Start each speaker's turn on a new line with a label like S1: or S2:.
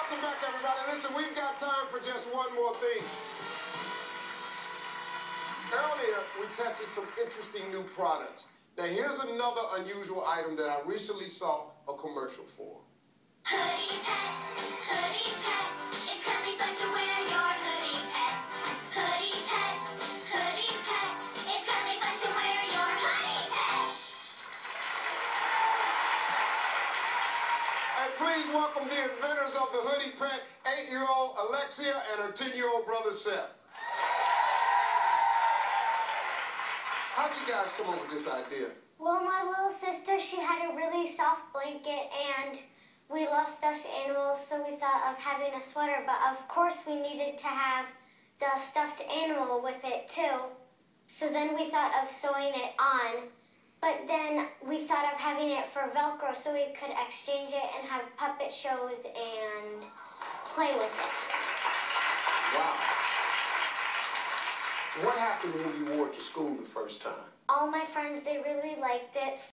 S1: Welcome back, everybody. Listen, we've got time for just one more thing. Earlier, we tested some interesting new products. Now, here's another unusual item that I recently saw a commercial for.
S2: Hoodie pet, it's really fun to wear your hoodie pet. Hoodie pet, it's really fun to wear your hoodie pet.
S1: And please welcome the inventors of the hoodie pet, 8-year-old Alexia and her 10-year-old brother Seth. How'd you guys come up with this idea?
S3: Well, my little sister, she had a really soft blanket, and we love stuffed animals, so we thought of having a sweater, but of course we needed to have the stuffed animal with it too. So then we thought of sewing it on, but then we thought of having it for Velcro so we could exchange it and have puppet shows and play with it.
S1: Wow. What happened when you wore it to school the first time?
S3: All my friends, they really liked it.